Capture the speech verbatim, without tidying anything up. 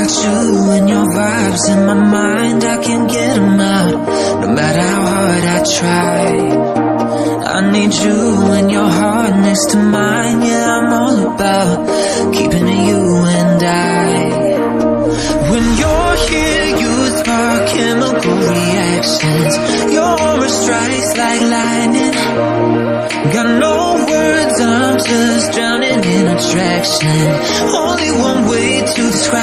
got you and your vibes in my mind, I can't get them out, no matter how hard I try. I need you and your heart next to mine. Yeah, I'm all about keeping it you and I. When you're here, you spark chemical reactions. Your aura strikes like lightning. Got no words, I'm just drowning in attraction. Only one way to describe